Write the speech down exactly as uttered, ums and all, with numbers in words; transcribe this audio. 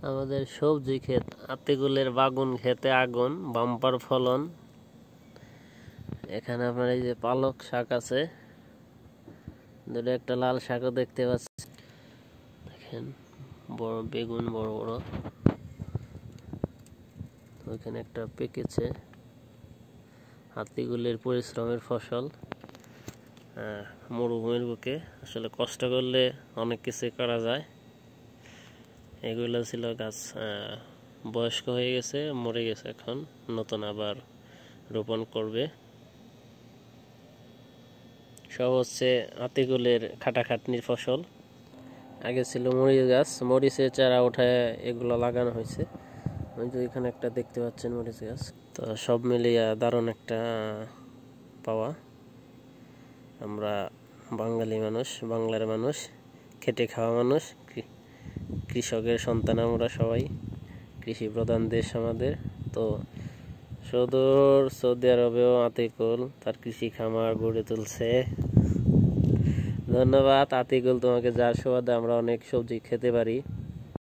আমাদের সবজি ক্ষেত, আতিকুলের বাগুন খেতে আগুন, বাম্পার ফলন। এখানে আপনার এই যে পালক শাক আছে, দুটো একটা লাল শাকও দেখতে পাচ্ছি। দেখেন বড় বেগুন, বড় বড়। ওইখানে একটা পেকেছে। আতিকুলের পরিশ্রমের ফসল। মরুভূমির বুকে আসলে কষ্ট করলে অনেক কিছু করা যায়। এগুলো ছিল গাছ বয়স্ক হয়ে গেছে, মরে গেছে, এখন নতুন আবার রোপণ করবে। সব হচ্ছে আতিকুলের খাটাখাটনির ফসল। আগে ছিল মরিচ গাছ, মরিচের চারা উঠায় এগুলো লাগানো হয়েছে। ওই যে এখানে একটা দেখতে পাচ্ছেন মরিচ গাছ। তো সব মিলিয়ে দারুণ একটা পাওয়া। আমরা বাঙালি মানুষ, বাংলার মানুষ, খেটে খাওয়া মানুষ, কৃষকের সন্তান আমরা সবাই। কৃষি প্রধান দেশ আমাদের। তো সুদূর সৌদি আরবেও আতিকুল তার কৃষি খামার গড়ে তুলছে। ধন্যবাদ আতিকুল, তোমাকে যার সুবাদে আমরা অনেক সবজি খেতে পারি।